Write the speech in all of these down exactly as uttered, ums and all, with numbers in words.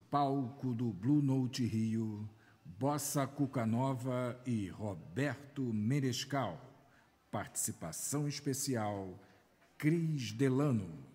palco do Blue Note Rio, Bossa Cuca Nova e Roberto Menescal. Participação especial, Cris Delano.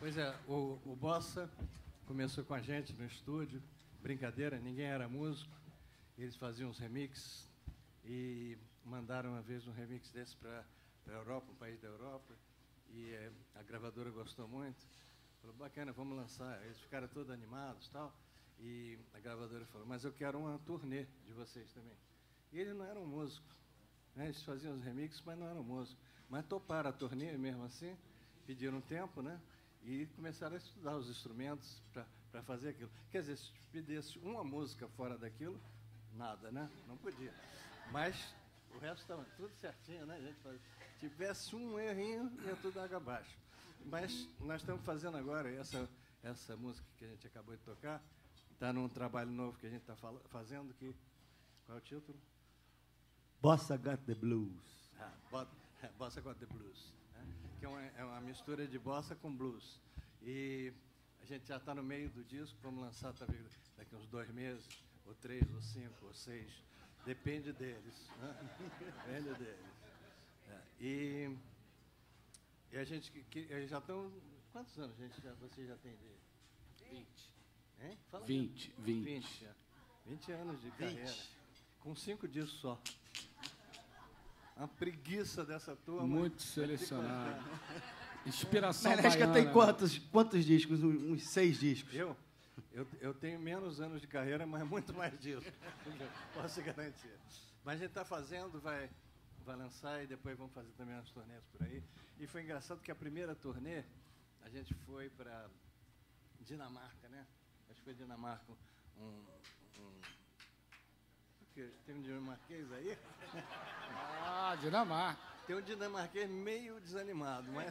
Pois é, o, o Bossa começou com a gente no estúdio, brincadeira, ninguém era músico, eles faziam uns remixes e mandaram uma vez um remix desse para a Europa, um país da Europa, e é, a gravadora gostou muito, falou, bacana, vamos lançar. Eles ficaram todos animados e tal, e a gravadora falou, mas eu quero uma turnê de vocês também. E eles não eram músicos, né? Eles faziam os remixes, mas não eram músicos. Mas toparam a turnê mesmo assim, pediram tempo, né? E começaram a estudar os instrumentos para fazer aquilo. Quer dizer, se pedisse uma música fora daquilo, nada, né? Não podia. Mas o resto estava tudo certinho, né? A gente faz... tivesse um errinho, ia tudo água abaixo. Mas nós estamos fazendo agora, essa, essa música que a gente acabou de tocar, está num trabalho novo que a gente está fazendo, que... Qual é o título? Bossa Got the Blues. Ah, Bossa Got the Blues. Que é uma, é uma mistura de bossa com blues. E a gente já está no meio do disco, vamos lançar talvez daqui uns dois meses, ou três, ou cinco, ou seis. Depende deles. Né? Depende deles. É, e, e a gente que, já estão... Quantos anos gente, já, você já tem de... vinte. Hein? Fala vinte, vinte. vinte. vinte anos de carreira. Com cinco discos só. Uma preguiça dessa turma. Muito selecionado. Inspiração Melesca baiana. tem quantos, quantos discos? Uns seis discos. Eu? Eu, eu tenho menos anos de carreira, mas muito mais disso. Posso garantir. Mas a gente está fazendo, vai, vai lançar e depois vamos fazer também umas turnês por aí. E foi engraçado que a primeira turnê, a gente foi para Dinamarca, né? Acho que foi Dinamarca. Um, um, tem um dinamarquês aí? Ah, Dinamarca. Tem um dinamarquês meio desanimado, mas,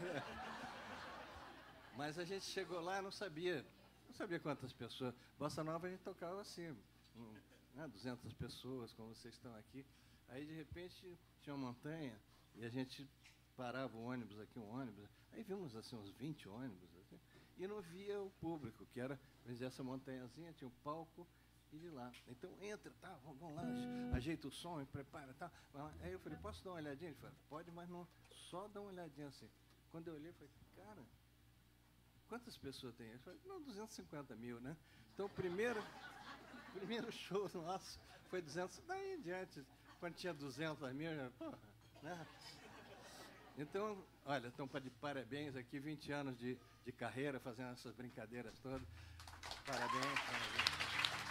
mas a gente chegou lá e não sabia, não sabia quantas pessoas. Bossa Nova a gente tocava assim, um, né, duzentas pessoas, como vocês estão aqui. Aí, de repente, tinha uma montanha e a gente parava o ônibus aqui, um ônibus. Aí vimos assim, uns vinte ônibus, assim, e não via o público, que era, vamos dizer, essa montanhazinha, tinha um palco. E de lá. Então, entra, tá, vamos lá, ajeita o som, prepara, tá. Aí eu falei, posso dar uma olhadinha? Ele falou, pode, mas não, só dá uma olhadinha assim. Quando eu olhei, eu falei, cara, quantas pessoas tem? Ele falou, não, duzentos e cinquenta mil, né? Então, o primeiro, primeiro show nosso foi duzentos, daí em diante, quando tinha duzentos mil, já, porra, né? Então, olha, estão de parabéns aqui, vinte anos de, de carreira, fazendo essas brincadeiras todas. Parabéns, parabéns.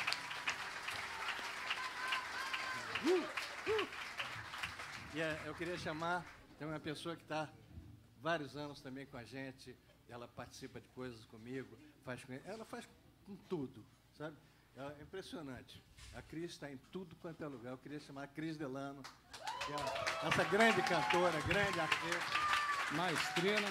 Uh, uh. E é, eu queria chamar, tem uma pessoa que está vários anos também com a gente, ela participa de coisas comigo, faz com, ela faz com tudo, sabe? Ela é impressionante. A Cris está em tudo quanto é lugar. Eu queria chamar a Cris Delano, que é essa grande cantora, grande artista. Maestrina.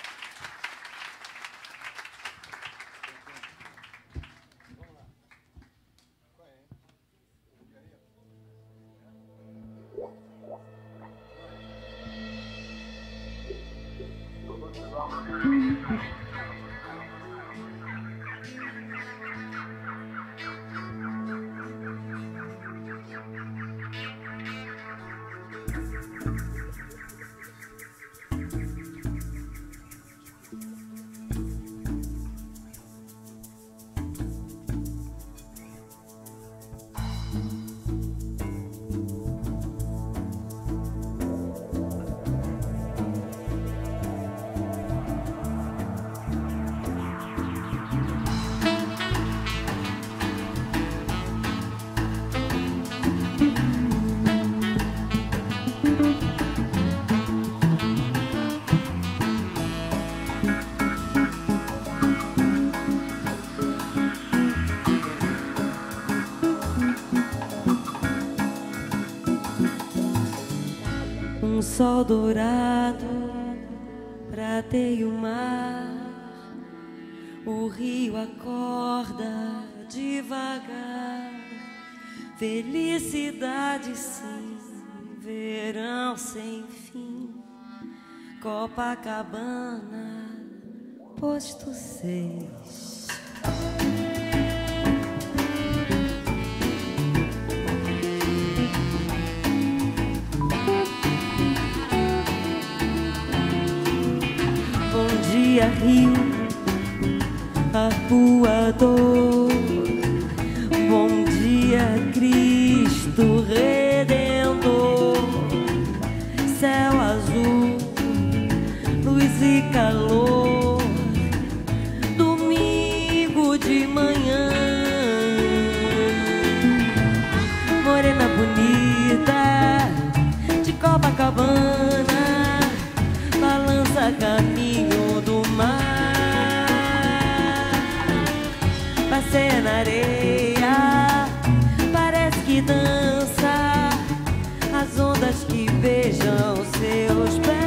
Sol dourado, prateia o mar, o rio acorda devagar. Felicidade sim, verão sem fim, Copacabana, posto seis. Rio, arpoador. Bom dia, Cristo Redentor. Céu azul, luz e calor. Domingo de manhã, morena bonita de Copacabana, balança caminho do mar. Passeia na areia, parece que dança as ondas que beijam seus pés.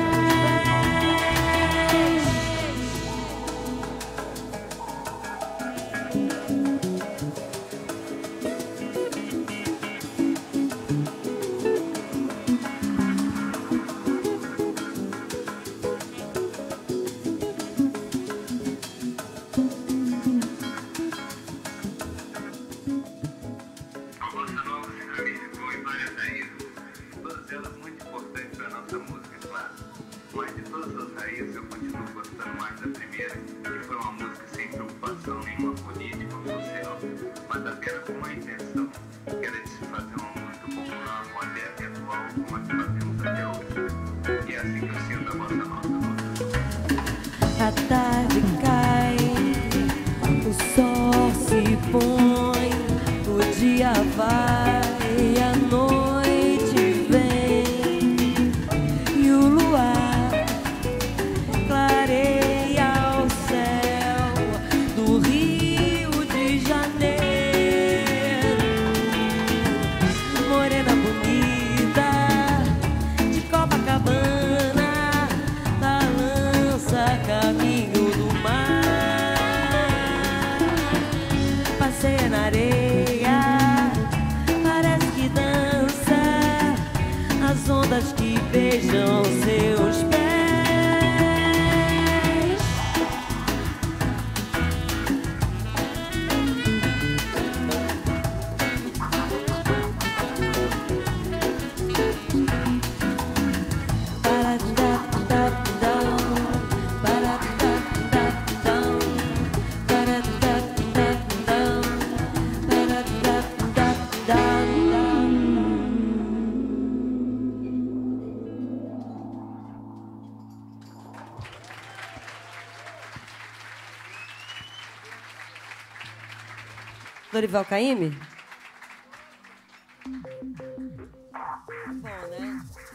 A tarde cai, o sol se põe, o dia vai, a noite vem e o luar clareia o céu do Rio de Janeiro. Morena bonita de Copacabana, caminho do mar. Passeia na areia, parece que dança as ondas que beijam seus pés. Dorival Caymmi? Bom, né?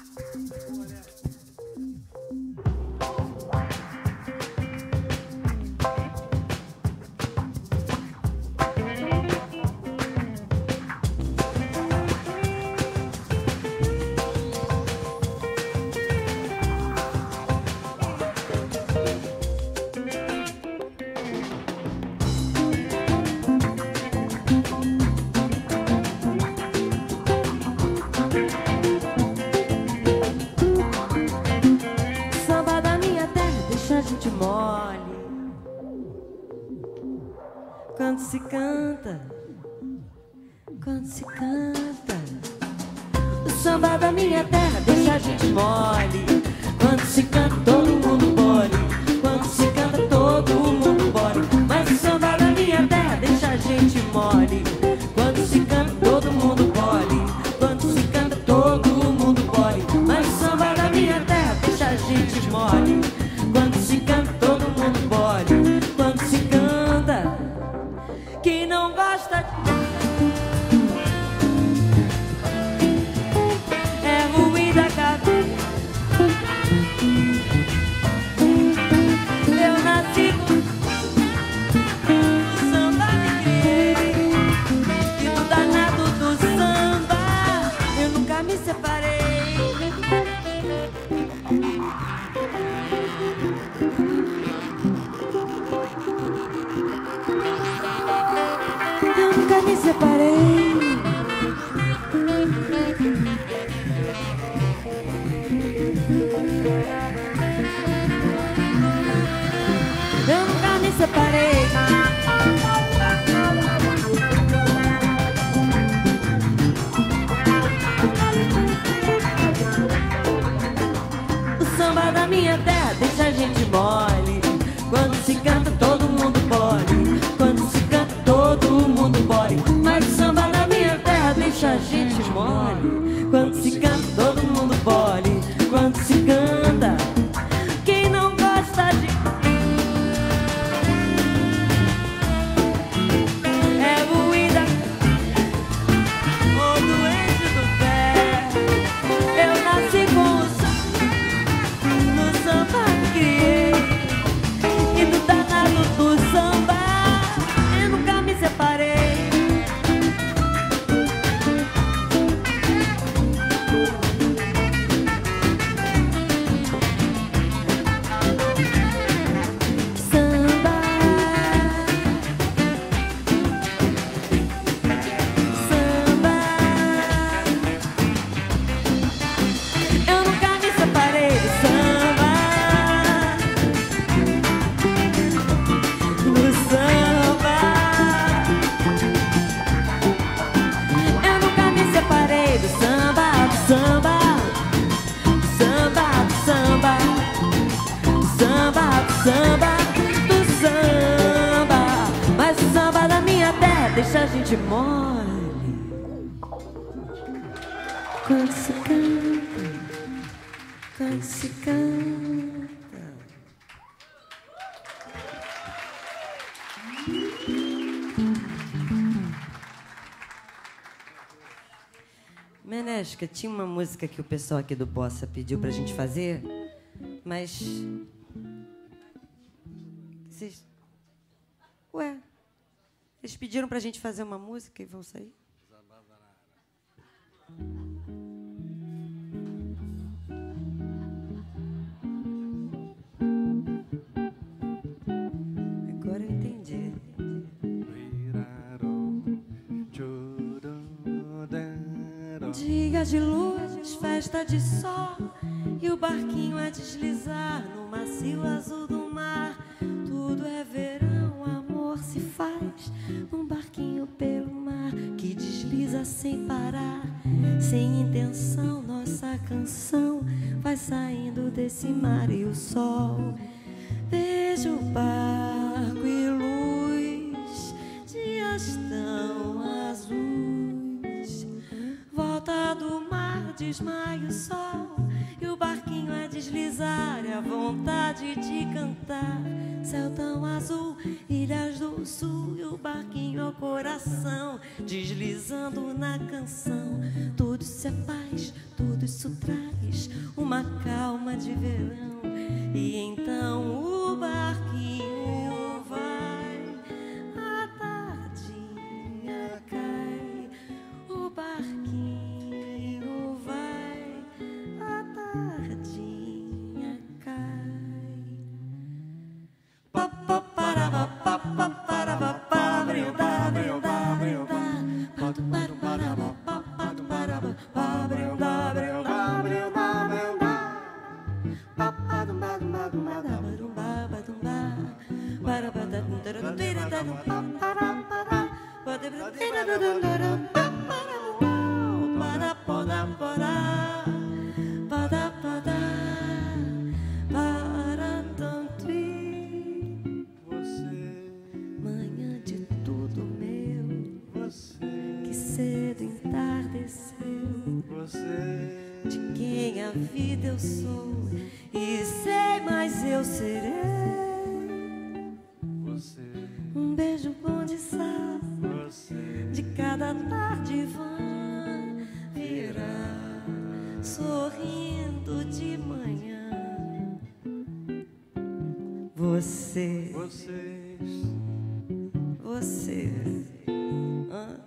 Quando se canta, quando se canta, o samba da minha terra deixa a gente mole. Quando se canta todo mundo bole, quando se canta todo mundo bole. Mas o samba da minha terra deixa a gente mole. Quando se canta todo mundo bole, quando se canta todo mundo bole. Mas o samba da minha terra deixa a gente mole. Quando se canta todo mundo bole, quando se canta. Quem não gosta de... é ruim da cabeça. Eu nasci com samba, me criei, e do danado do samba eu nunca me separei. Eu nunca me separei. Eu nunca me separei. O samba da minha terra deixa a gente mole. Quando se canta todo mundo pode. deixa a gente mole. Quando se canta, todo mundo bole. Quando se canta, quem não gosta de... É moída ou doente do pé. Eu nasci com o samba, no samba me criei. E no danado do samba eu nunca me separei. Samba do samba, mas o samba da minha terra deixa a gente mole. Quando se canta, quando se canta. Menesca, tinha uma música que o pessoal aqui do Bossa pediu pra gente fazer, mas... Vocês... Ué, eles pediram pra gente fazer uma música e vão sair? Agora eu entendi. Dia de luz, festa de sol, e o barquinho a deslizar no macio azul do mar. Tudo é verão, amor se faz num barquinho pelo mar que desliza sem parar, sem intenção. Nossa canção vai saindo desse mar e o sol. Vejo o barco e luz, dias tão azuis. Volta do mar, desmaia o sol, e o barquinho a deslizar, e a vontade de cantar. Céu tão azul, ilhas do sul, e o barquinho ao coração, deslizando na canção. Tudo isso é paz, tudo isso traz uma calma de verão. E então o barquinho vai, a tardinha cai. O barquinho vai, a tardinha cai. Pa pa para pa pa pa para pa pa brindar brindar brindar. Pa para para pa pa para pa brindar brindar brindar brindar. Pa pa dum ba dum ba dum ba dum ba ba dum ba. Para pa da dum da dum da dum pa para para. Pa de dum da dum da dum pa para para para para. Pa da pa da para tanto ir. Manhã de tudo meu, você que cedo entardeceu, você de quem a vida eu sou e sei, mas eu serei. Você um beijo bom de sal, você de cada tarde vã virá sorrindo de manhã. Você, vocês, você, hã?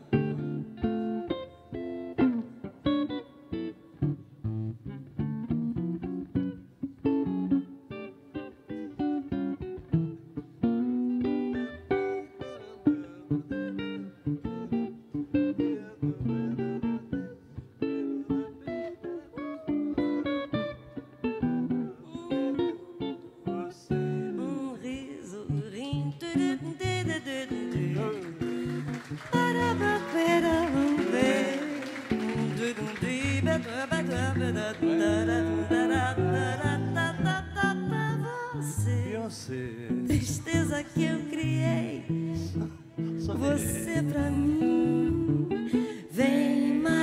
Você, tristeza que eu criei, você pra mim vem mais.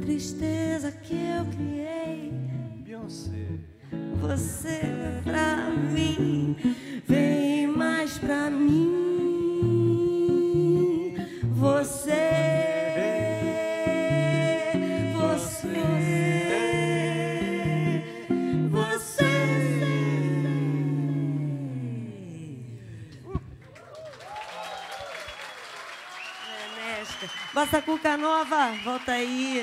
tristeza que eu criei. Beyoncé. Você pra mim, vem mais pra mim. Você, você, você. Bossa Cuca Nova, volta aí.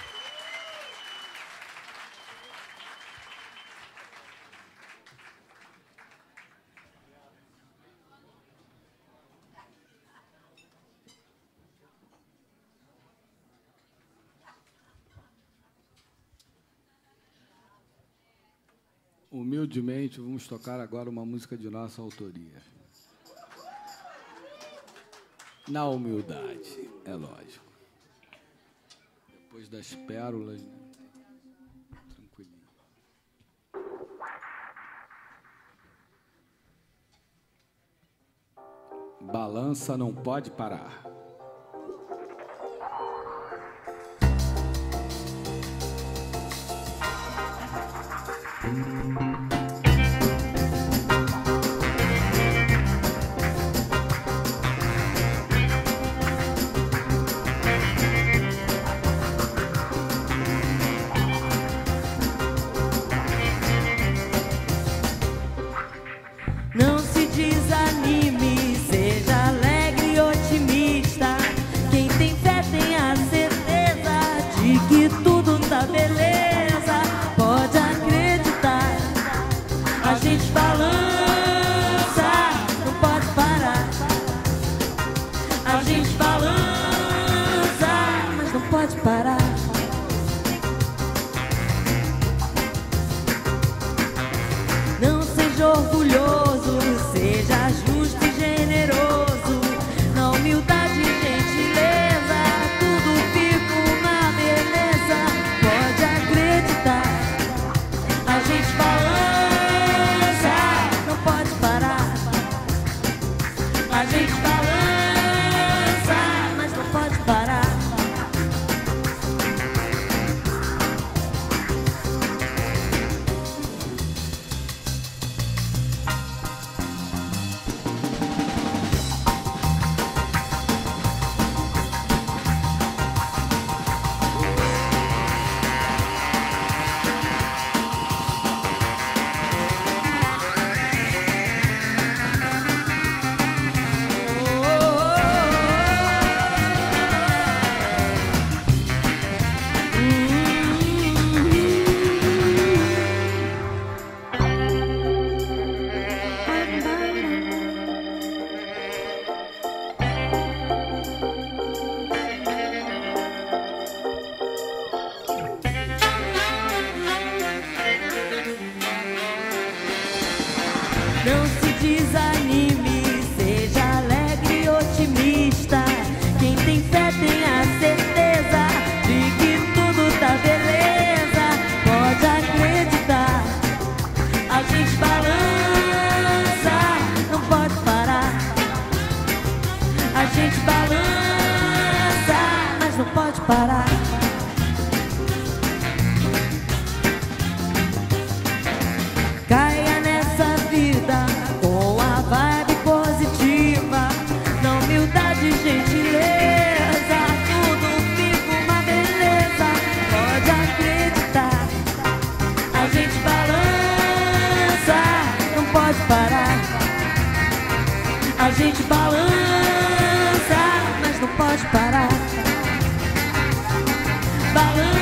Humildemente, vamos tocar agora uma música de nossa autoria. Na humildade, é lógico. Depois das pérolas, né? Tranquilinho. Balança não pode parar. Não se desanime, seja alegre e otimista. Quem tem fé tem a certeza de que tudo tá beleza. Pode acreditar, a gente balança, não pode parar. A gente balança, mas não pode parar. Não seja orgulhoso, seja justo e generoso. Na humildade e gentileza, tudo fica uma beleza. Pode acreditar, a gente balança, não pode parar. A gente balança, mas não pode parar. Não se desanime, seja alegre e otimista. Quem tem fé tem a certeza de que tudo tá beleza. Pode acreditar, a gente balança, não pode parar. A gente balança, mas não pode parar. Caia nessa vida com a vibe positiva, na humildade e gentileza, tudo fica uma beleza. Pode acreditar, a gente balança, não pode parar. A gente balança, mas não pode parar. Balança,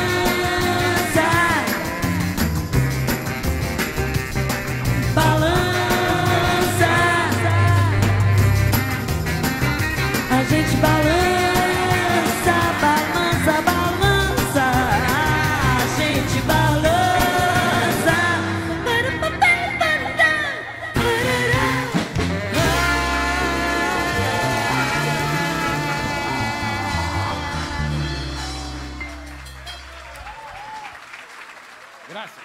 balança, a gente balança, balança, balança, a gente balança. Graças.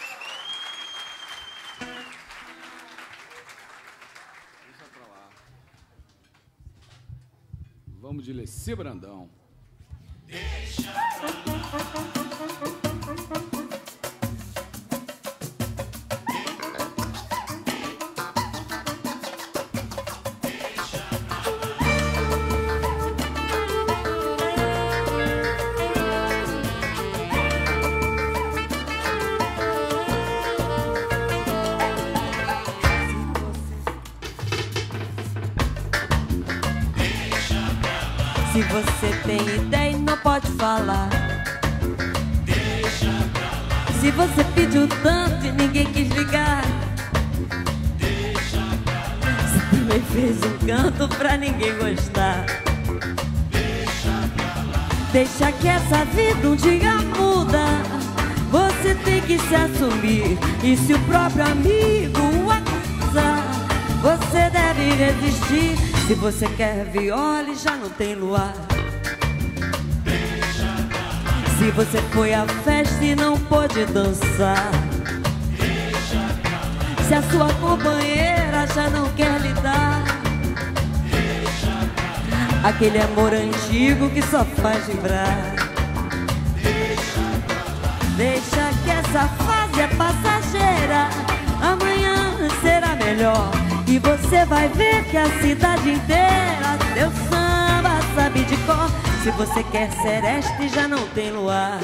Deixa pra lá. Vamos de Leci Brandão. Se você tem ideia e não pode falar, deixa pra lá. se você pediu tanto e ninguém quis ligar, Deixa pra lá. se também fez um canto pra ninguém gostar, Deixa pra lá. deixa que essa vida um dia muda. Você tem que se assumir, e se o próprio amigo o acusa, você deve resistir. Se você quer viola e já não tem luar, Deixa pra lá. se você foi à festa e não pôde dançar, Deixa pra lá. se a sua companheira já não quer lhe dar Deixa pra lá. aquele amor antigo que só faz vibrar, Deixa pra lá. deixa que essa fase é passageira. Amanhã será melhor e você vai ver que a cidade inteira teu samba sabe de cor. Se você quer seresta e já não tem luar,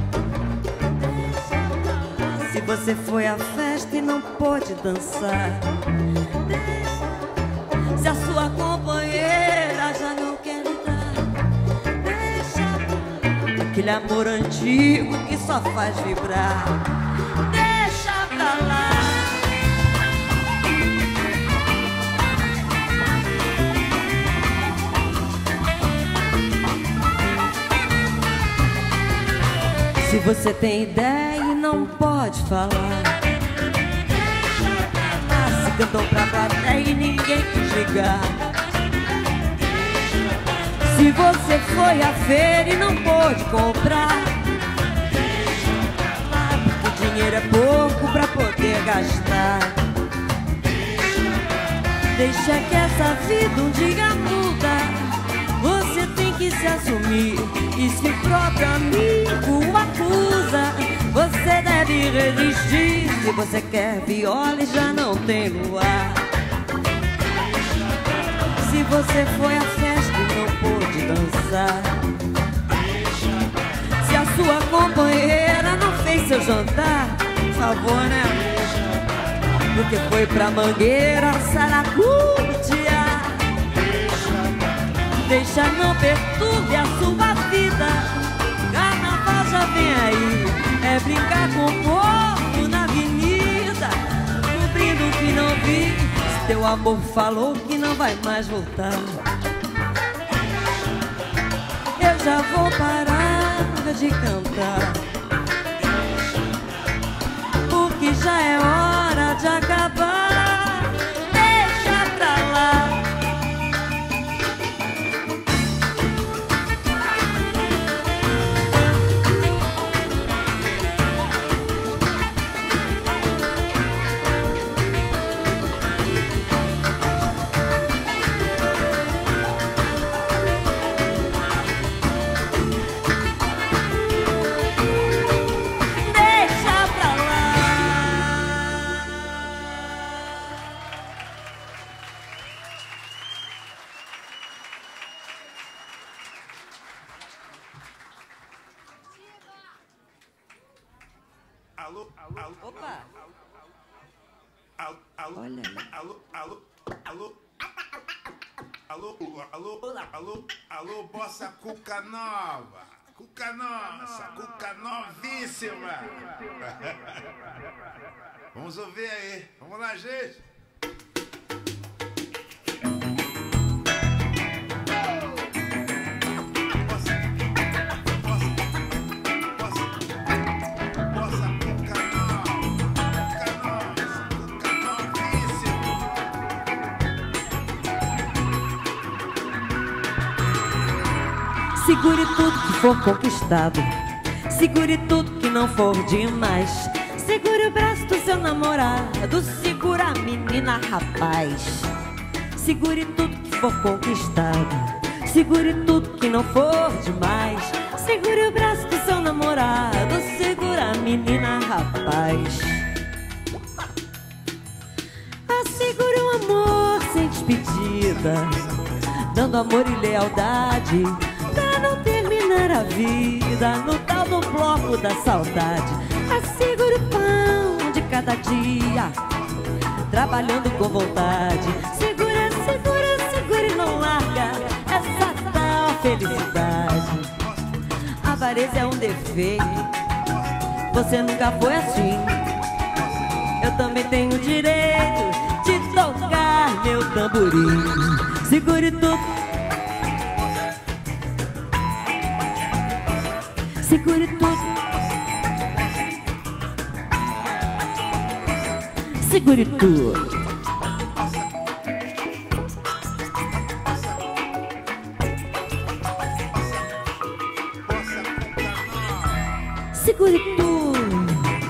se você foi à festa e não pôde dançar, se a sua companheira já não quer lhe dar, deixa aquele amor antigo que só faz vibrar, deixa pra lá. Se você tem ideia e não pode falar, se cantou pra plateia e ninguém quis ligar, se você foi à feira e não pôde comprar, porque o dinheiro é pouco pra poder gastar, deixa que essa vida um dia muda. Você tem que se assumir, e se o próprio amigo o acusa, você deve resistir. Se você quer viola e já não tem luar, se você foi à festa e não pôde dançar, se a sua companheira não fez seu jantar, por favor, né? Porque foi pra Mangueira, Saracutear. Deixa, não perturbe a sua vida. Carnaval já vem aí, é brincar com o povo na avenida, cumprindo o que não vi. Se teu amor falou que não vai mais voltar, eu já vou parar de cantar, porque já é hora de acabar. Deixa pra lá. Alô, alô, Opa! alô, alô, Olha aí. alô, alô, alô, alô, alô, alô, alô, bossa Cuca Nova, Cuca Nossa, Cuca Novíssima. Vamos ouvir aí, vamos lá, gente. Segure tudo que for conquistado, segure tudo que não for demais. Segure o braço do seu namorado, segura a menina, rapaz. Segure tudo que for conquistado, segure tudo que não for demais. paz. Assegura um amor sem despedida, dando amor e lealdade, pra não terminar a vida no tal do bloco da saudade. Assegura o pão de cada dia, trabalhando com vontade. Segura, segura, segura e não larga essa tal felicidade. A avareza é um defeito, você nunca foi assim. Eu também tenho o direito de tocar meu tamborim. Segure tudo, segure tudo, segure tudo. Segure tudo.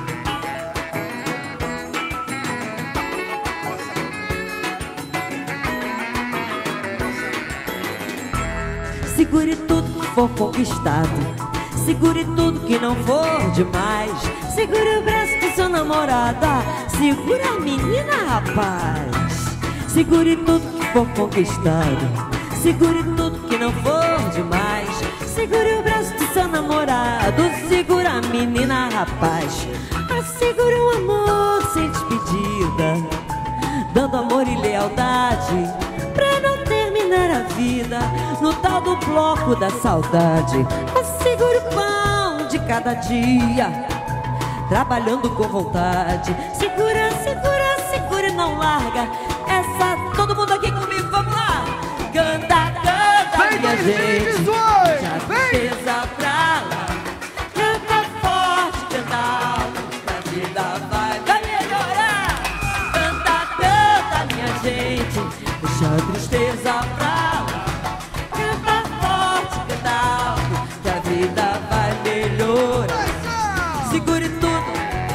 Segure tudo que for conquistado, segure tudo que não for demais. Segure o braço do seu namorado, segura a menina, rapaz. Segure tudo que for conquistado, segure tudo que não for demais. Segure o braço do seu namorado, segura a menina, rapaz. Assegure um amor sem despedida, dando amor e lealdade, pra não terminar a vida no tal do bloco da saudade. Assegure o pão de cada dia, trabalhando com vontade. Segura, segura, segura e não larga essa. Todo mundo aqui comigo, vamos lá! Canta, canta, minha gente, já tristeza pra lá. Canta forte, canta alto, que a vida vai, vai melhorar. Canta, canta, minha gente, deixa a tristeza pra lá. Canta forte, canta alto, que a vida vai melhorar. Segure tudo,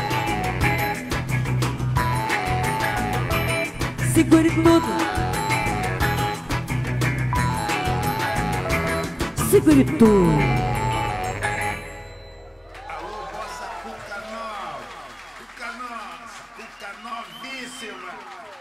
segure tudo, segure tudo. Alô, Bossa Cuca Nova. Cuca nossa, Cuca novíssima.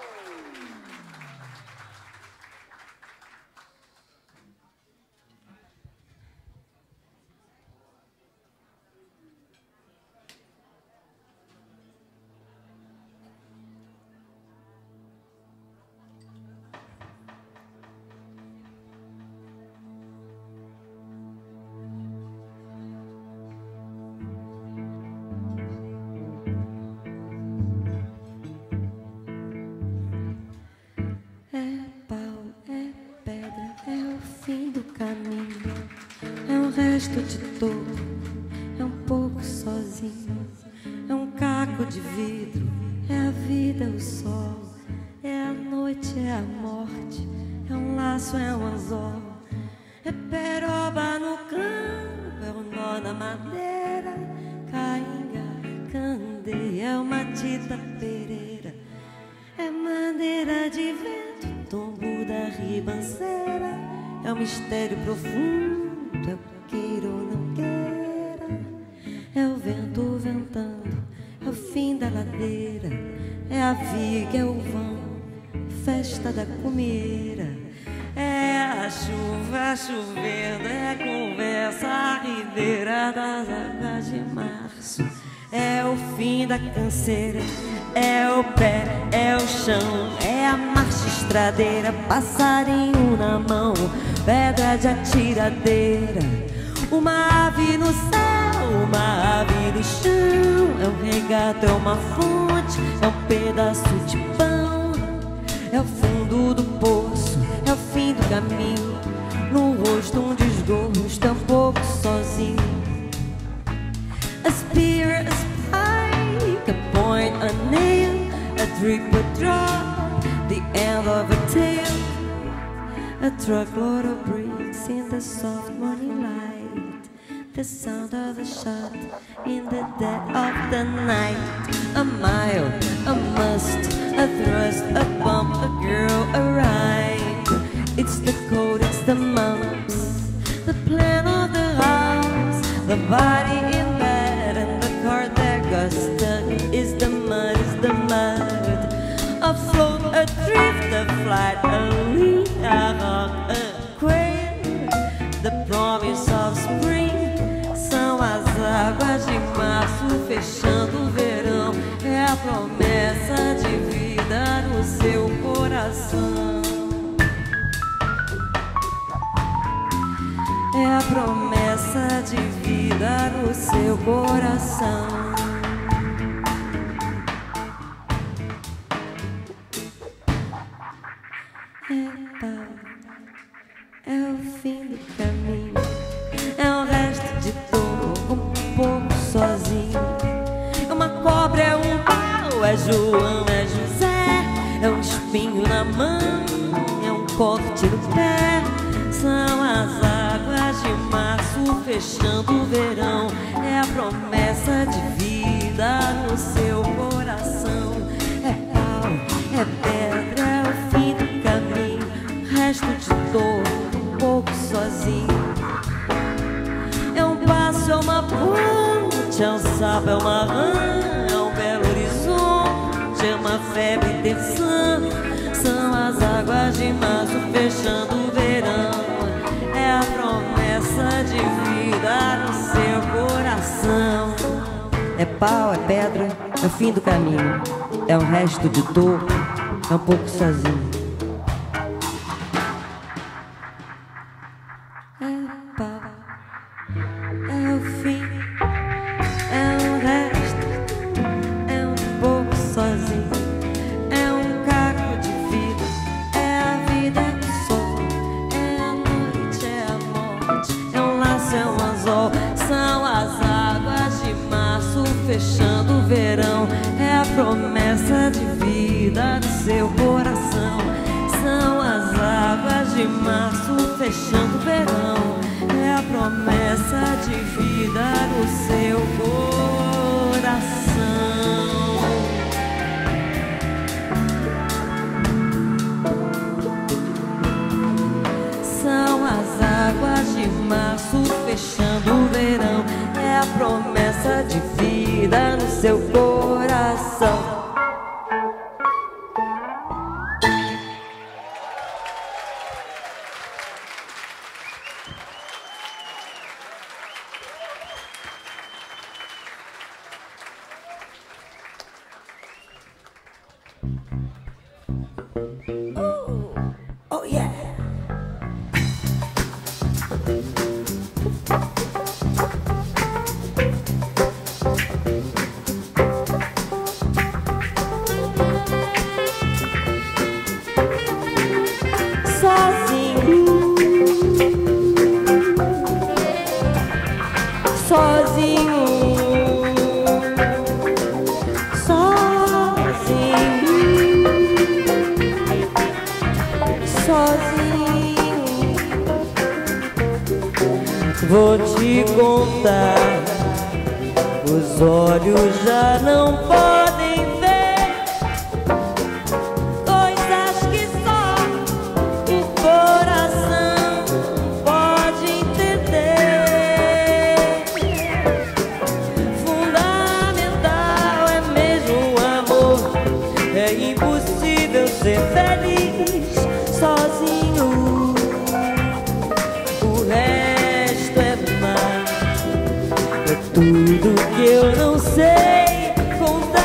É pau, é pedra, é o fim do caminho, é um resto de dor, é um pouco sozinho, é um caco de vidro, é a vida, o sol, é a noite, é a morte, é um laço, é um anzol, é peroba no campo, é um nó na madeira, cainga, candeia, é uma tita pereira, é madeira de vento, tombo da ribanceira, é um mistério profundo, é o queira ou não queira, é o vento ventando, é o fim da ladeira, é a viga, é o vão, festa da comieira, é a chuva chovendo, é a conversa arribeira das águas de março, é o fim da canseira, é o pé, é o chão, é a marcha estradeira, passarinho na mão, pedra de atiradeira, uma ave no céu, uma ave no chão, é um regato, é uma fonte, é um pedaço de pão, é o fundo do poço, é o fim do caminho, no rosto um desgosto, é um pouco sozinho. A spear, a spike, a point, a nail, a drip, a drop, the end of a tale, a truckload of bricks in the soft morning light, the sound of a shot in the dead of the night, a mile, a must, a thrust, a bump, a girl, a ride, it's the cold, it's the mumps, the plan of the house, the body in bed, and the car that got stuck flight, a lean, a quail, the promise of spring. São as águas de março fechando o verão. É a promessa de vida no seu coração. É a promessa de vida no seu coração. Epa, é o fim do caminho, é o resto de dor, um pouco sozinho. É uma cobra, é um pau, é João, é José, é um espinho na mão, é um corte no pé. São as águas de março fechando o verão. É a promessa de vida no seu coração. É pau, é pedra, é o fim do caminho, resto de dor, um pouco sozinho. É um passo, é uma ponte, é um sapo, é uma rã, é um belo horizonte, é uma febre e tensão. São as águas de março fechando o verão. É a promessa de vida no seu coração. É pau, é pedra, é o fim do caminho, é o resto de dor, é um pouco sozinho. É pau, é o fim, é o resto, é um pouco sozinho. É um caco de vida, é a vida, é o sol, é a noite, é a morte, é um laço, é um anzol. São as águas de março fechando o verão. É a promessa de vida do seu coração. São as águas de março fechando o verão. É a promessa de vida no seu coração. São as águas de março fechando o verão. É a promessa de vida no seu coração. Oh, oh yeah. Sozinho, sozinho, sozinho. Vou te contar, os olhos já não podem ver coisas que só o coração pode entender. Fundamental é mesmo o amor, é impossível ser feliz sozinho. O resto é mar, é tudo que eu não sei contar.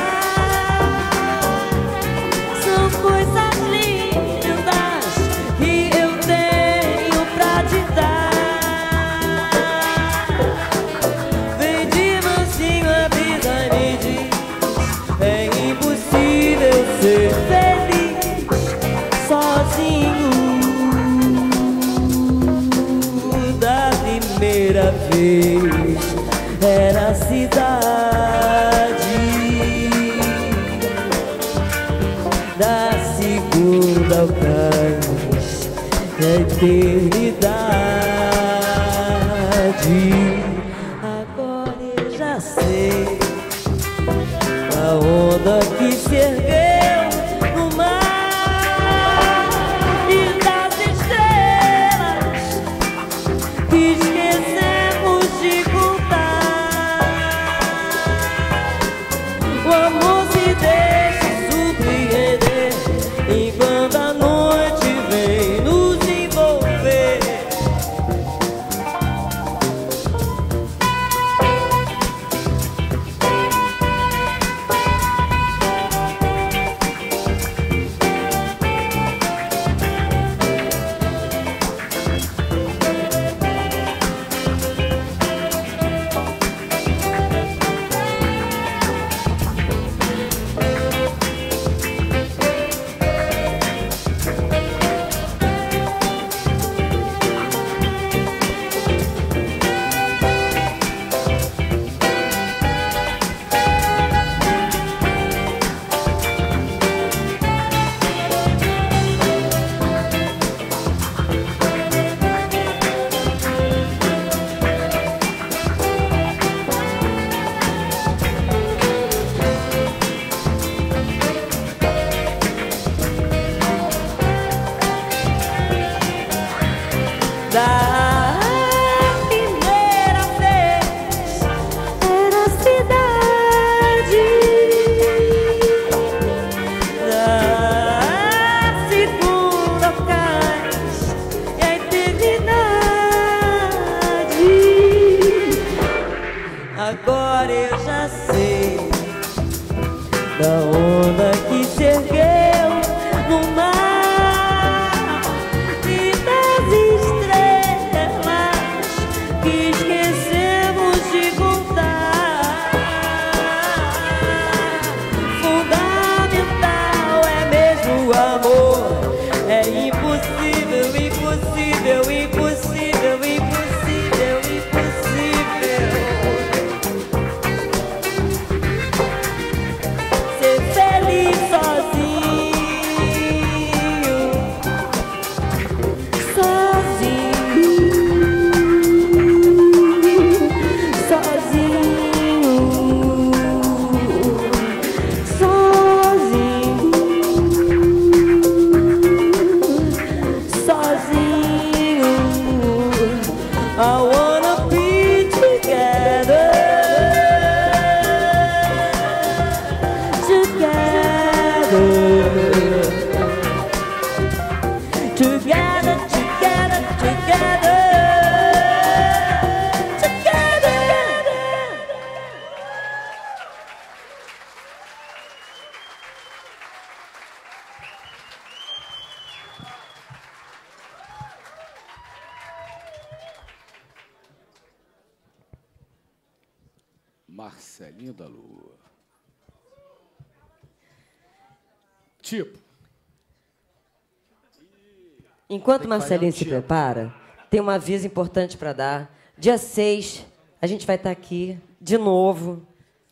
São coisas lindas que eu tenho pra te dar. Vem de mansinho a vida me diz, é impossível ser feliz sozinho. Da primeira vez era a cidade, da segunda ao cais, a eternidade. Agora eu já sei a onda que se ergueu no mar e das estrelas que esquecemos de contar. O amor se deixa surpreender enquanto a noite Agora eu já sei da onda que se ergueu no mar e das estrelas que esquecemos de contar. Fundamental é mesmo o amor. É impossível, impossível, impossível, impossível, impossível ser feliz sozinho, sozinho, sozinho, sozinho, sozinho. I wanna be together, together, together, together, together, together. Marcelinho da Lua. Tipo. Enquanto Marcelinho se prepara, tem um aviso importante para dar. Dia seis, a gente vai estar aqui de novo.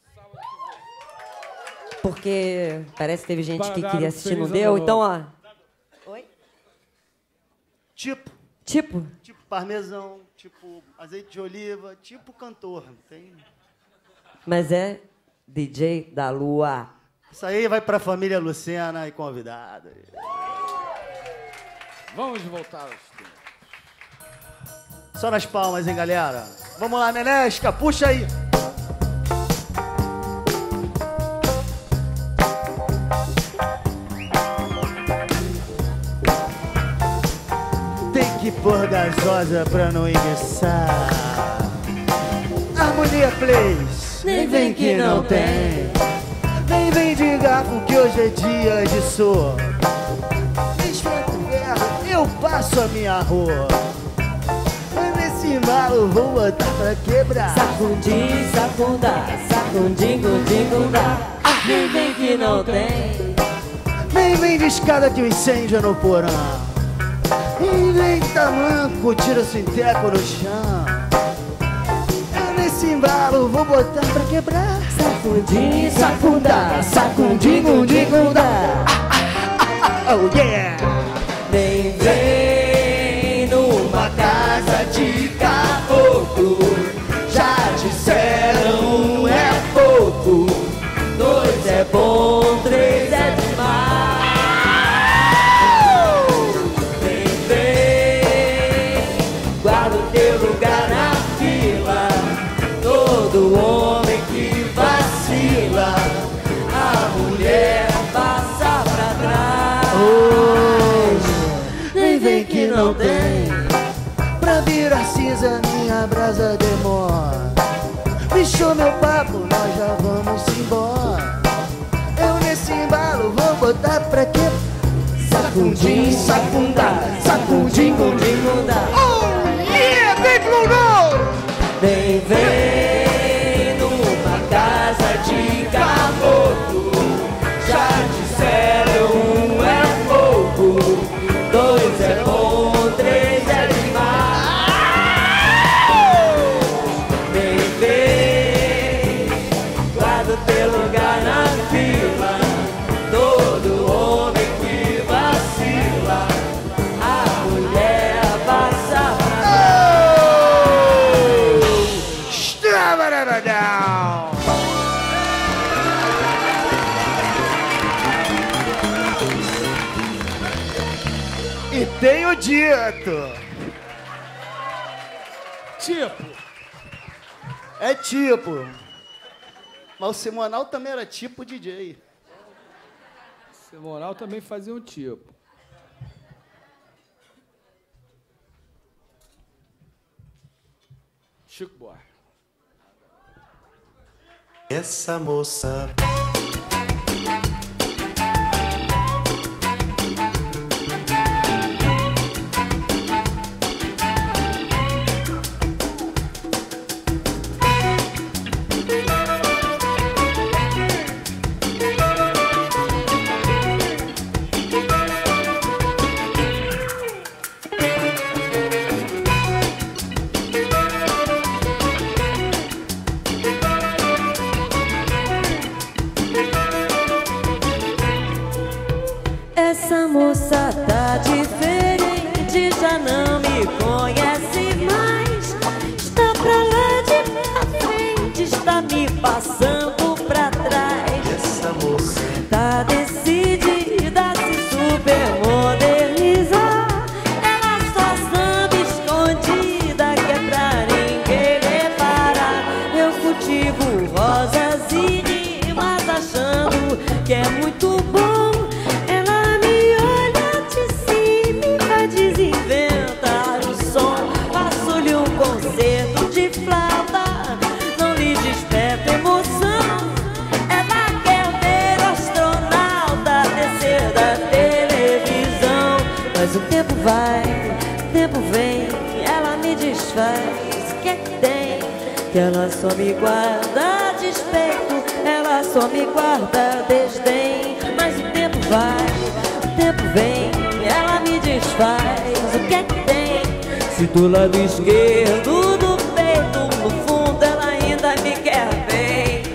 Porque parece que teve gente que queria assistir, não deu. Então, ó. Oi? Tipo, Tipo, tipo parmesão, tipo azeite de oliva, tipo cantor. Não tem... mas é D J da Lua. Isso aí vai pra família Lucena e convidada. Vamos voltar aos tempos. Só nas palmas, hein, galera? Vamos lá, Nenesca, puxa aí. Tem que pôr gasosa pra não enguiçar. Harmonia Plays. Nem vem que não tem. Nem vem de garfo que hoje é dia de sor. Esfrega o ferro, eu passo a minha rua. Nesse embalo vou botar pra quebrar. Sacudir, sacundar, sacudim, gudim, gundar. Nem vem que não tem. Nem vem de escada que o incêndio é no porão. Nem vem tamanco, tira seu inteco no chão. Nesse embalo vou botar pra quebrar. Sacudir, sacundar, sacudim, gudim, gundar. Oh yeah! Nem vem numa casa de caboclo. Já disseram um é pouco, dois é bom, três é demais. Nem vem, guarda o teu lugar na fila. Todo homem que vacila, a mulher passa pra trás. Nem vem que não tem. Pra virar cinza minha brasa demora. Bichou meu papo, nós já vamos embora. Eu nesse embalo vou botar pra quê? Sacudim, sacundar, sacudim, gudim, gundar. Oh yeah, vem Blue Note! Nem vem numa casa de caboclo. Já disseram um é pouco, dois é bom, três é demais. Nem vem, guarda o teu lugar na fila. Todo homem que vacila, a mulher passa pra Strabadabadão! E tenho dito. Tipo. É tipo. Mas o Simonal também era tipo D J. Simonal também fazia um tipo. Chico Buarque. Essa moça. Essa moça tá diferente, já não me conhece mais. Está pra lá de pra frente, está me passando pra trás. Essa moça tá decidida a se supermodernizar. Ela só samba escondida, que é pra ninguém reparar. Eu cultivo rosas e rimas achando que é muito bom. Desinventar o som, faço-lhe um concerto de flauta, não lhe desperta emoção. Ela quer ver o astronauta descer da televisão. Mas o tempo vai, o tempo vem, ela me desfaz. O que é que tem? Que ela só me guarda despeito, ela só me guarda desdém. Mas o tempo vai, o tempo vem, ela me desfaz. O que é que tem? Se do lado esquerdo do peito, no fundo ela ainda me quer bem.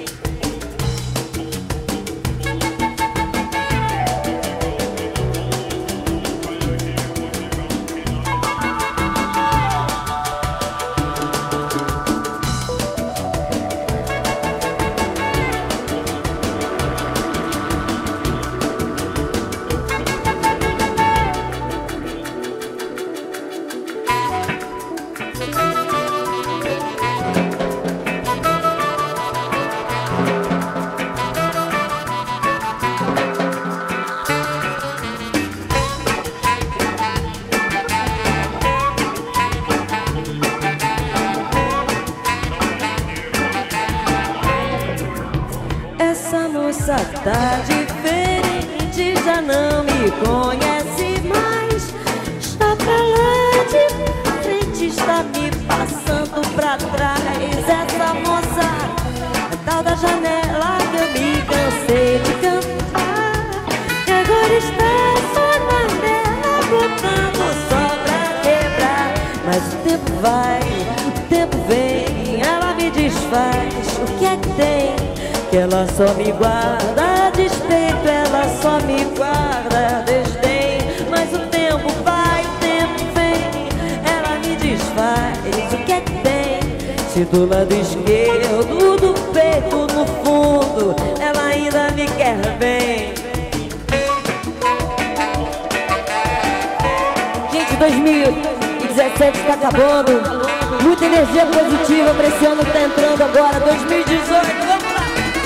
Essa moça tá diferente, já não me conhece mais. Está pra lá de frente, está me passando pra trás. Essa moça é tal da janela que eu me cansei de cantar, e agora está só na dela, botando só pra quebrar. Mas o tempo vai, o tempo vem, ela me desfaz. O que é que tem? Que ela só me guarda despeito, ela só me guarda desdém. Mas o tempo vai, o tempo vem, ela me desfaz. O que é que tem? Se do lado esquerdo do peito, no fundo, ela ainda me quer bem. Gente, dois mil e dezessete está acabando. Muita energia positiva pra esse ano que tá entrando agora, dois mil e dezoito. Vamos lá!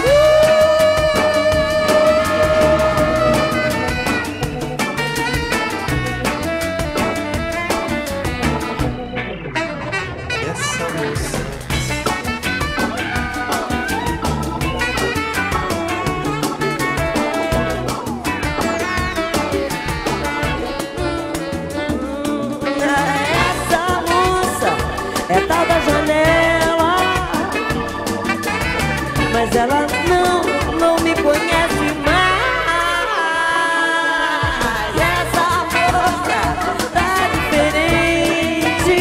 É tal da janela, mas ela não, não me conhece mais. Essa moça tá diferente,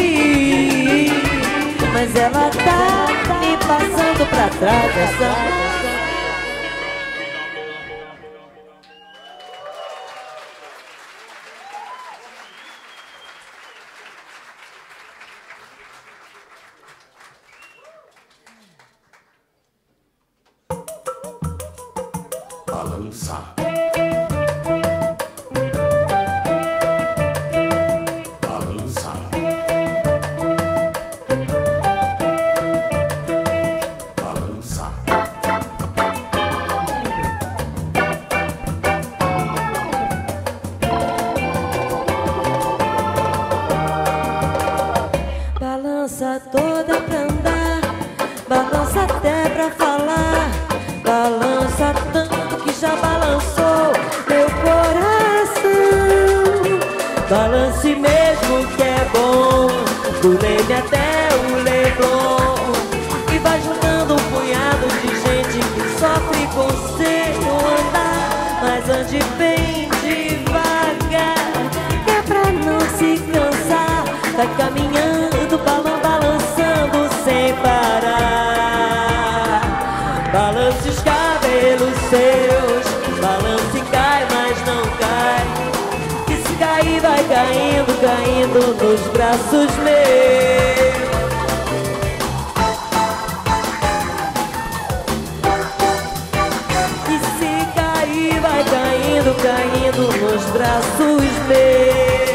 mas ela tá me passando pra trás. Essa balança, balança, balança. balança toda pra andar, balança até pra falar. até o Leblon e vai juntando um punhado de gente que sofre com seu andar. Mas ande bem devagar, que é pra não se cansar. Vai caminhando, balão, balançando sem parar. Balance os cabelos seus, balance e cai, mas não cai. Que se cair vai caindo, caindo nos braços meus. Que se cair vai caindo, caindo nos braços meus.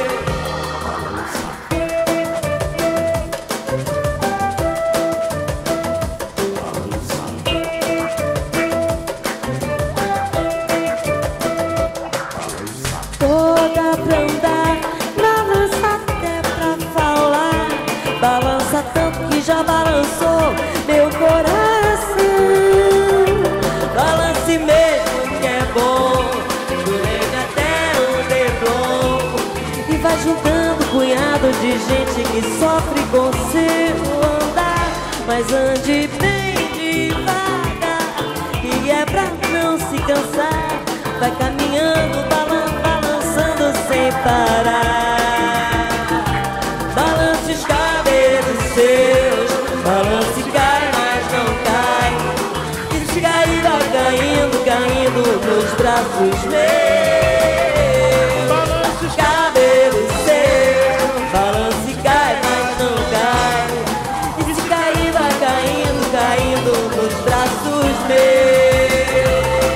Já balançou meu coração. Balance mesmo que é bom, escorrega até o Leblon e vai juntando um punhado de gente que sofre com seu andar. Mas ande bem devagar, que é pra não se cansar. Vai caminhando, balan balançando sem parar. Balance os cabelos seus, balance cai, mas não cai. E se cair vai caindo, caindo nos braços meus. Balance os cabelos seus, balance cai, mas não cai. E se cair vai caindo, caindo nos braços meus.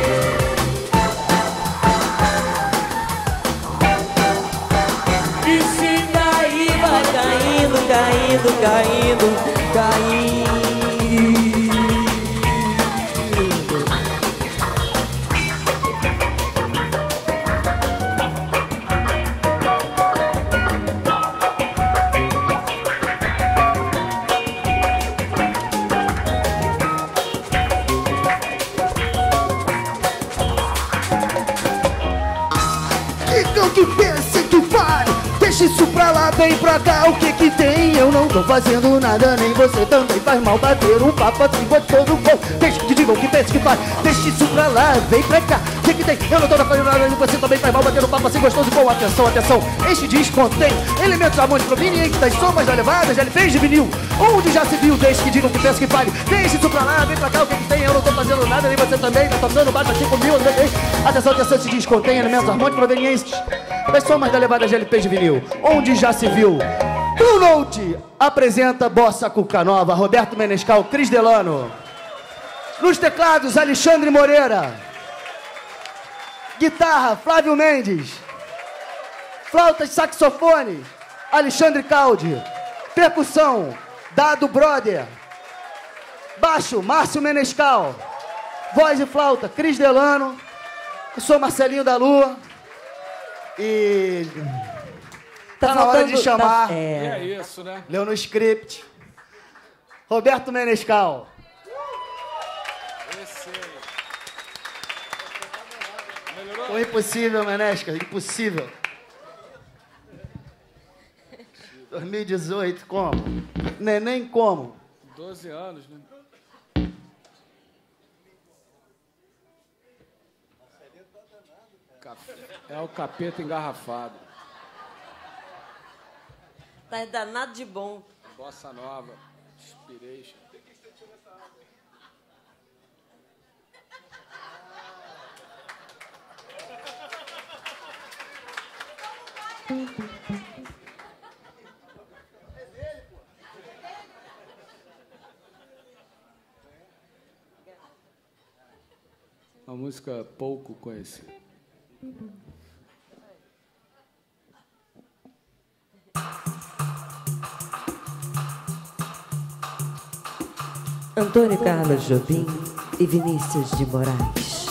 E se cair vai caindo, caindo, caindo, caindo. Então que pense que faz, deixa isso pra lá, vem pra cá, o que que tem? Eu não tô fazendo nada, nem você também faz mal. Bater um papo assim, vou todo bom. Deixa que diga o que pense que faz, deixa isso pra lá, vem pra cá, o que que tem? Eu não tô fazendo nada, nem você também faz mal. Bater um papo assim, gostoso e bom. Atenção, atenção, este disco contém elementos harmônicos provenientes das somas da levadas, L Ps de vinil, onde já se viu. Deixa que diga o que pense que faz, deixa isso pra lá, vem pra cá, o que que tem? Eu não tô fazendo nada, nem você também, tá tocando baixo assim comigo. Atenção, atenção, esse disco contém elementos harmônicos provenientes das somas da levada de L Ps de vinil, onde já se viu. Blue Note apresenta Bossa Cuca Nova, Roberto Menescal, Cris Delano. Nos teclados, Alexandre Moreira. Guitarra, Flávio Mendes. Flautas, saxofone, Alexandre Caldi. Percussão, Dado Brother. Baixo, Márcio Menescal. Voz e flauta, Cris Delano. Eu sou Marcelinho da Lua. E tá, tá na hora de chamar. Tá... É. é isso, né? Leu no script. Roberto Menescal. Esse aí. Foi impossível, Menescal, impossível. dois mil e dezoito, como? Neném como? doze anos, né? É o capeta engarrafado. Tá danado de bom. Bossa Nova, Inspiration. Uma música pouco conhecida. Antônio Carlos Jobim e Vinícius de Moraes.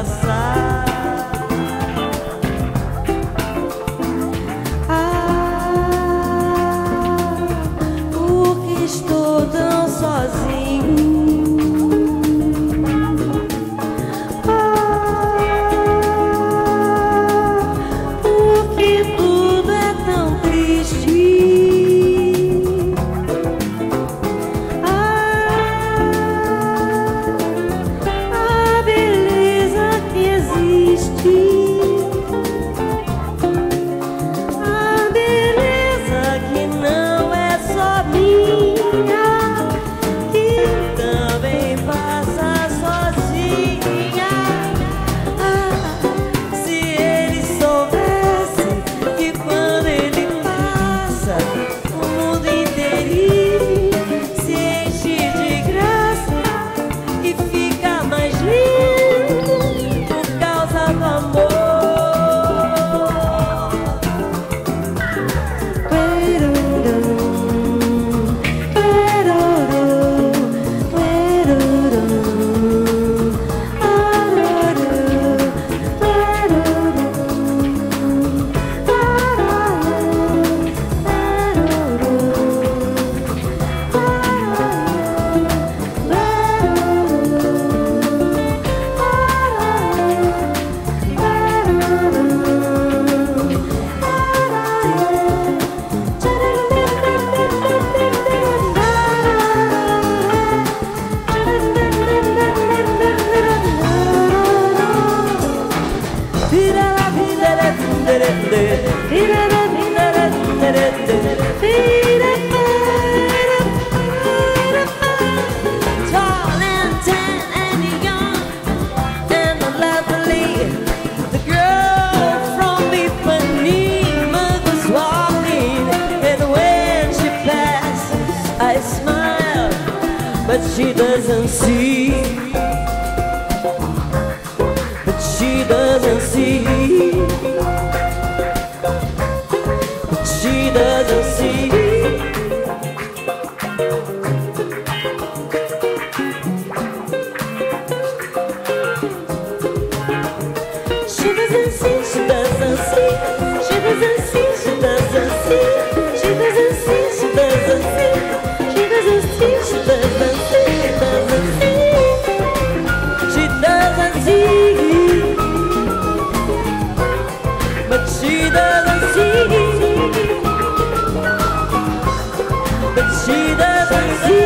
passar. Ah, porque estou tão sozinho. But she doesn't see. But she doesn't see. But she doesn't see. She doesn't see. She doesn't see. She doesn't see. She doesn't see. She doesn't see. She doesn't see. She doesn't see. She doesn't see. But she doesn't see. But she doesn't see.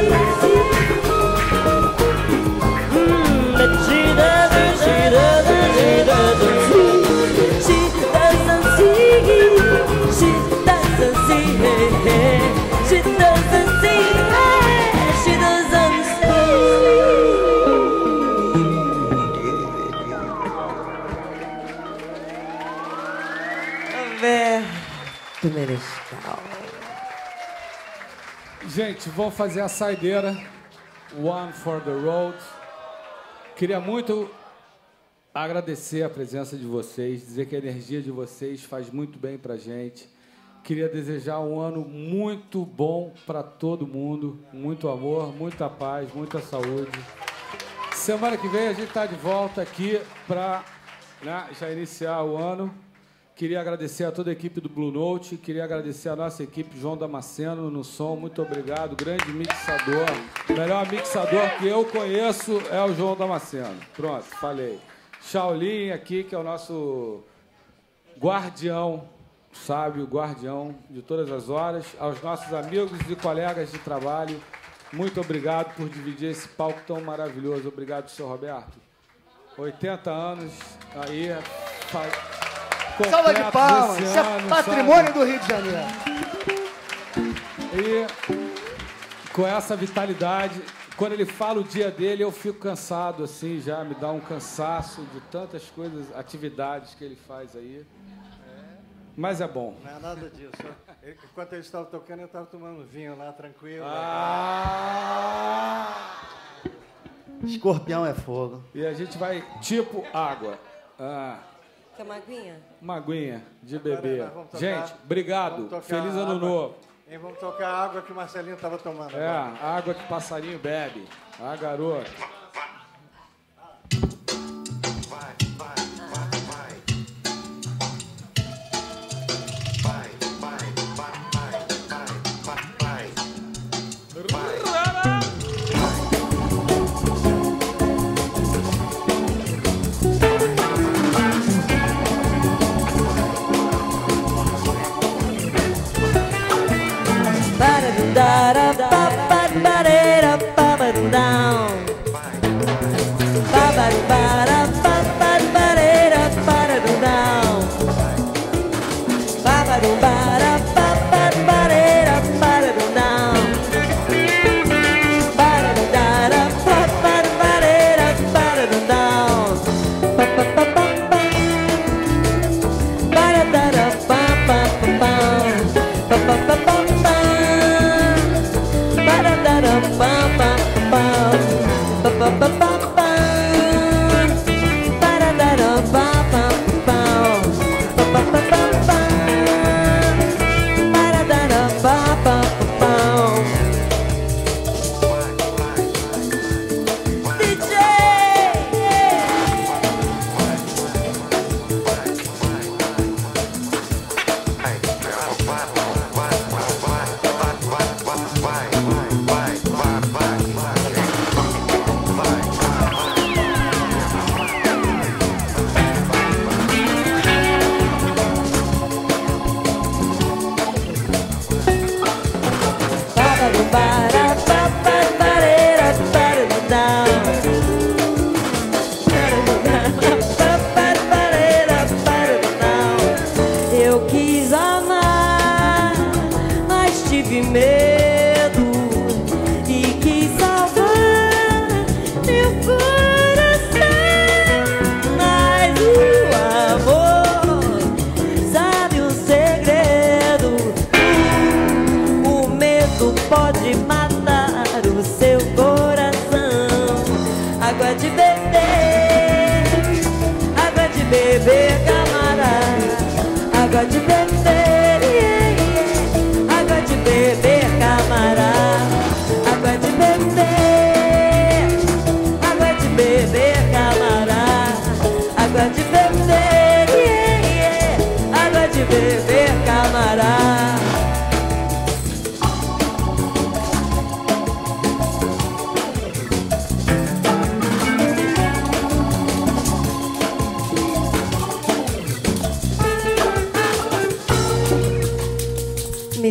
Mm, but she doesn't, she doesn't, she doesn't see. She doesn't see. She doesn't see. Hey, hey. She doesn't see. Hey, she doesn't see. Roberto Menescal. Gente, vamos fazer a saideira. One for the road. Queria muito agradecer a presença de vocês, dizer que a energia de vocês faz muito bem pra gente. Queria desejar um ano muito bom para todo mundo, muito amor, muita paz, muita saúde. Semana que vem a gente está de volta aqui para, né, já iniciar o ano. Queria agradecer a toda a equipe do Blue Note, queria agradecer a nossa equipe, João Damasceno no som, muito obrigado, grande mixador. O melhor mixador que eu conheço é o João Damasceno. Pronto, falei. Shaolin aqui, que é o nosso guardião, sábio, guardião de todas as horas. Aos nossos amigos e colegas de trabalho, muito obrigado por dividir esse palco tão maravilhoso. Obrigado, senhor Roberto. oitenta anos aí. Salva de palmas, isso é patrimônio do Rio de Janeiro. E com essa vitalidade, quando ele fala o dia dele, eu fico cansado, assim, já me dá um cansaço de tantas coisas, atividades que ele faz aí. Mas é bom. Não é nada disso. Enquanto ele estava tocando, eu estava tomando vinho lá, tranquilo. Ah! Escorpião é fogo. E a gente vai, tipo, água. Ah. Quer uma aguinha? Uma aguinha de bebê. Tocar, gente, obrigado. Feliz ano água. novo. E vamos tocar a água que o Marcelinho estava tomando. É, agora. a água que o passarinho bebe. Ah, garoto. Vai.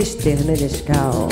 mister Menescal.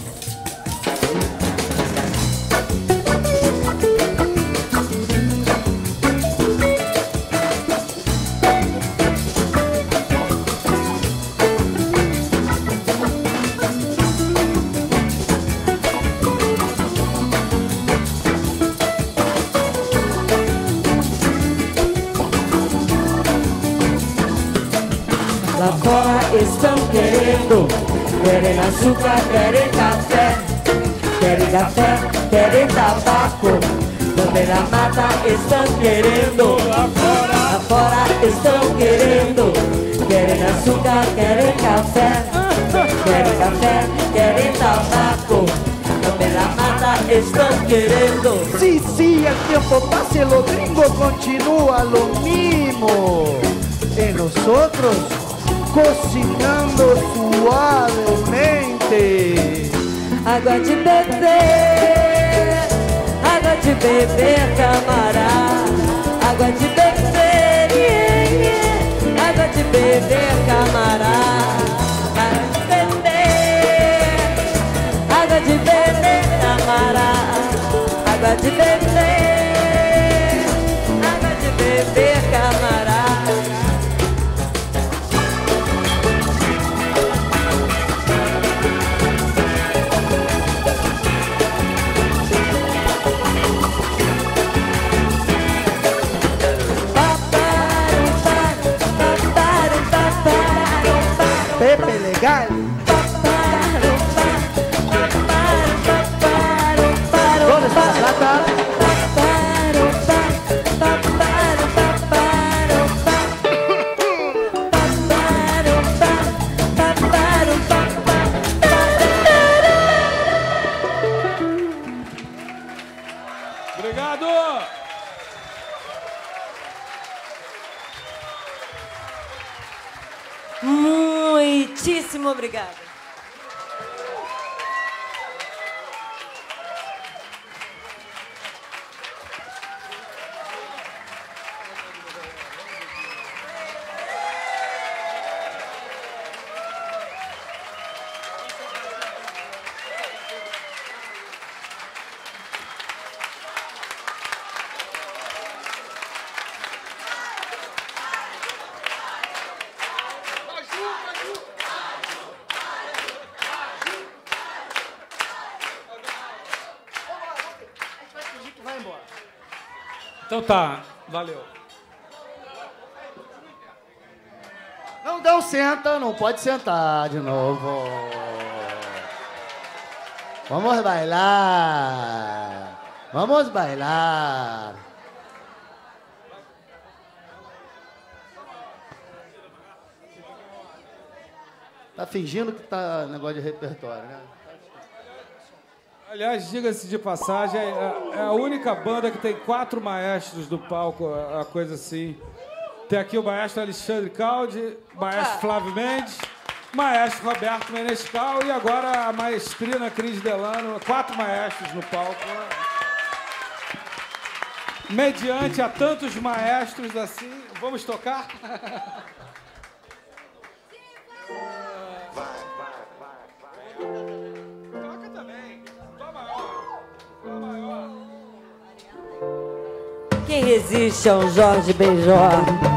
Lá fora estão querendo, querem açúcar, querem café, querem café, querem tabaco. Também na mata estão querendo, lá fora, lá fora estão querendo, querem açúcar, querem café, querem café, querem tabaco. Também na mata estão querendo. Sí, sí, el tiempo pasa y lo gringo continúa lo mismo. Y nosotros cocinando suavemente. Água de beber, água de beber, camarada. Água de beber, yeah, yeah. Água de beber, camarada. Água de beber, água de beber, camarada. Água de beber, água de beber, camarada. Pepe legal. ¿Dónde está la plata? Obrigado! Muitíssimo obrigada. Então tá, valeu. Não deu senta, não pode sentar de novo. Vamos bailar. Vamos bailar. Tá fingindo que tá negócio de repertório, né? Aliás, diga-se de passagem, é é a única banda que tem quatro maestros do palco, a coisa assim. Tem aqui o maestro Alexandre Caldi, maestro Flávio Mendes, maestro Roberto Menescal e agora a maestrina Cris Delano. Quatro maestros no palco. Mediante a tantos maestros assim, vamos tocar? Toca também. Dó maior. Dó maior. Quem resiste ao Jorge Benjor?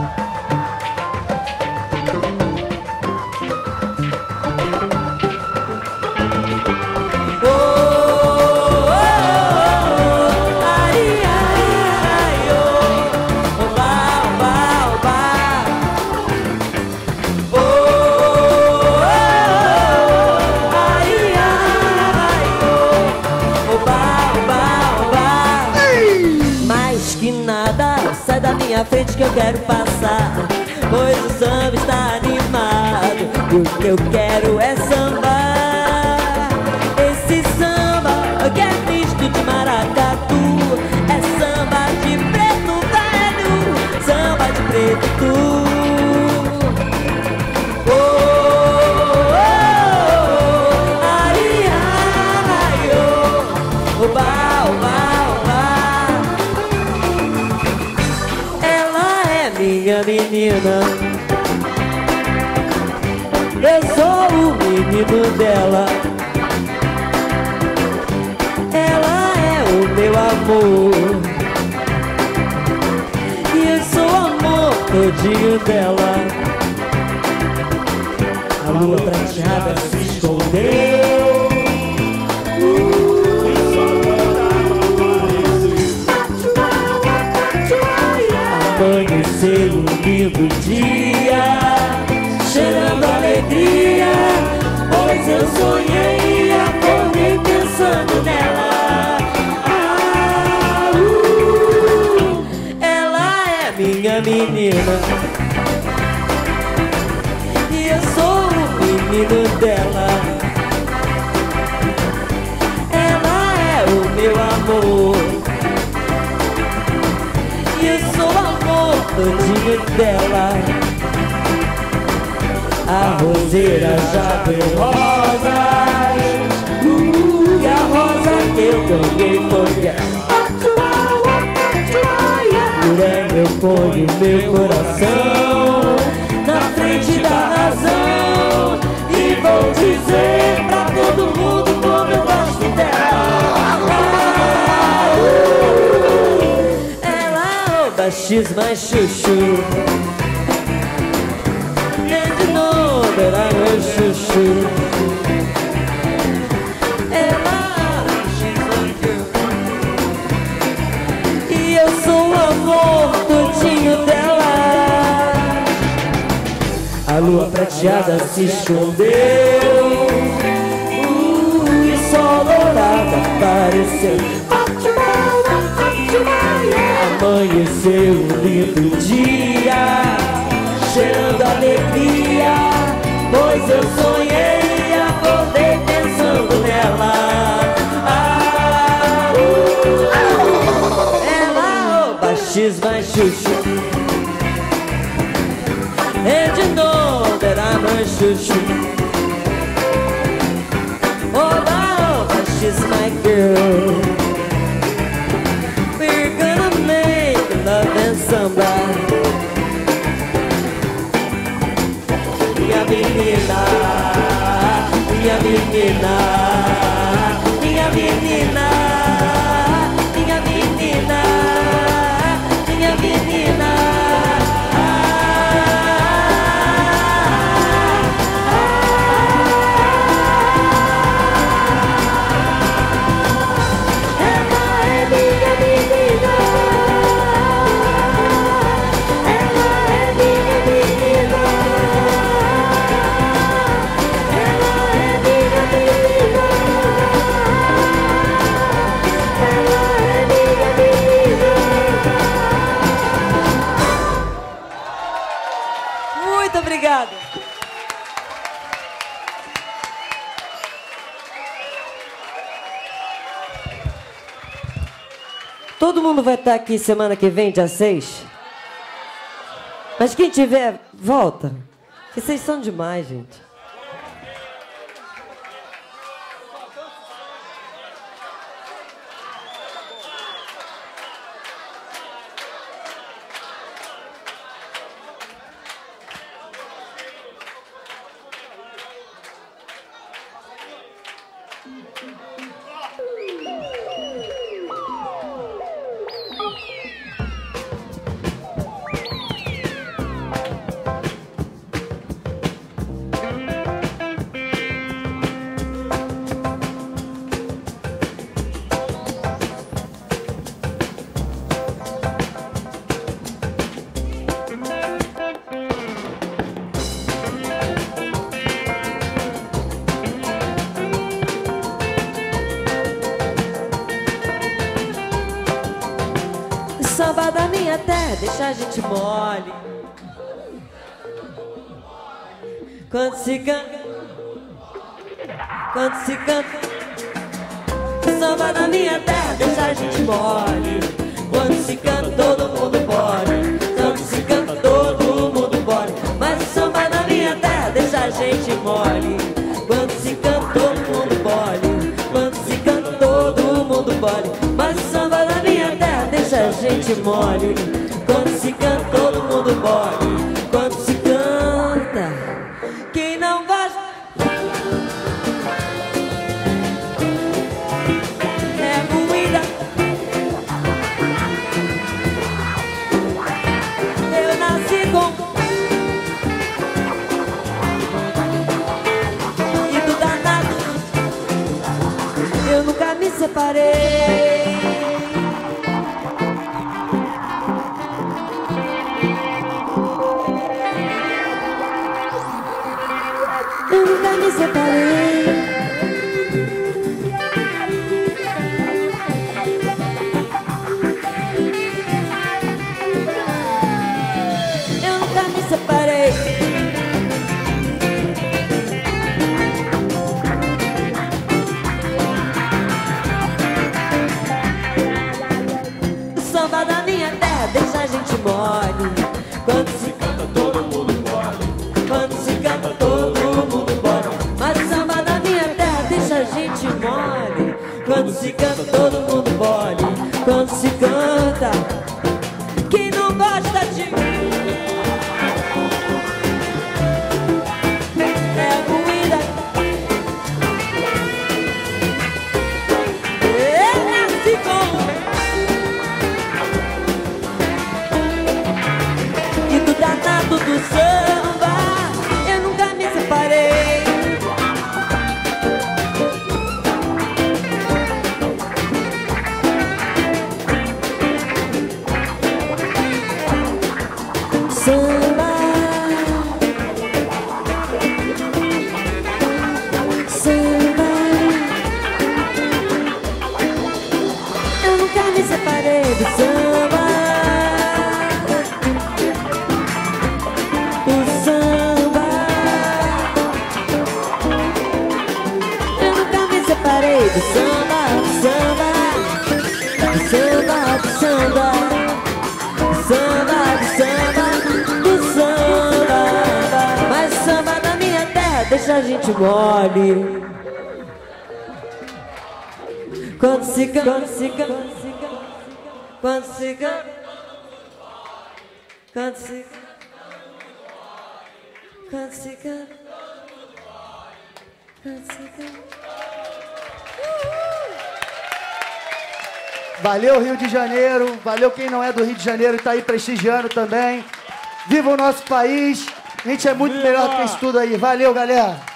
Sai da minha frente que eu quero passar, pois o samba está animado e o que eu quero é sambar. Esse samba que é misto de maracatu, é samba de preto velho, samba de preto. Oh, oh, oh, ai, ai, oh, oba, oba. Minha menina, Eu sou o menino dela. Ela é o meu amor. E eu sou o amor todinho dela. A lua prateada se escondeu. Amanheceu um lindo dia, cheirando alegria, pois eu sonhei e acordei pensando nela. Ah, uh, ela é minha menina e eu sou o menino dela. Ela é o meu amor e eu sou o amor todinho dela. A roseira já deu rosas, uh, e a rosa que eu ganhei foi ela. Por ela eu ponho meu coração na frente da razão e vou dizer pra todo mundo como eu gosto dela. Ah, uh, ela rouba X mais chuchu. Será meu chuchu. Ela e eu sou o amor todinho dela. A lua prateada se escondeu, uh, e sol dourado apareceu. Amanheceu um lindo dia, cheirando alegria, pois eu sonhei e acordei pensando nela. Ah, uh, ela rouba X mais chuchu. And you know that I'm a chuchu. Oh, rouba X my girl. We're gonna make love and samba. Minha menina, minha menina, minha menina, minha menina, minha menina. Ela é minha menina. Ela é minha menina. Muito obrigada. Todo mundo vai estar aqui semana que vem, dia seis. Mas quem tiver, volta. Porque vocês são demais, gente. Samba da minha terra deixa a gente mole. Quando se canta, quando se canta. Samba da minha terra deixa a gente mole. Quando se canta todo mundo pode. Quando se canta todo mundo pode. Mas o samba da minha terra deixa a gente mole. Quando se canta todo mundo pode. Quando se canta todo mundo pode. Mas o samba da minha terra deixa a gente mole. Quando se canta todo mundo pode. Quando se canta, quem não vai samba da minha terra deixa a gente mole. Quando se canta todo mundo mole. Quando se canta todo mundo mole. Mas o samba da minha terra deixa a gente mole. Quando se canta todo mundo mole. Quando se canta, quem não gosta de mim é ruída. Eu nasci com e do danado do samba eu nunca me separei. Samba, samba, eu nunca me separei do samba, do samba, eu nunca me separei do samba, do samba, do samba, do samba, do samba, do samba, do samba. Mas o samba da minha terra deixa a gente mole. Quando se canta, quando se canta, quando se canta, quando se canta, quando se canta, quando se canta. Valeu, Rio de Janeiro. Valeu quem não é do Rio de Janeiro e tá aí prestigiando também. Viva o nosso país. A gente é muito Viva! melhor do que isso tudo aí. Valeu, galera.